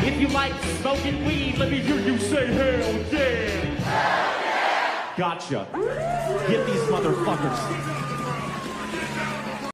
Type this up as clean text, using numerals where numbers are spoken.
If you like smoking weed, let me hear you say hell yeah. Hell yeah. Gotcha. Get these motherfuckers.